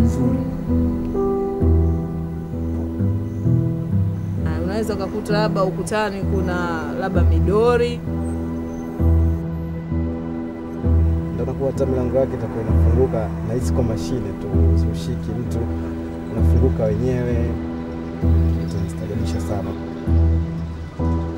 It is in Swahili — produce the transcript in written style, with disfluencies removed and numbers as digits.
vizuri. Unaweza kukuta labda ukutani kuna labda midori. Ndio nakuwa hata milango yake itakuwa inafunguka na hisi kwa mashine tu, ushiki mtu unafunguka wenyewe. Tunastajabisha sana.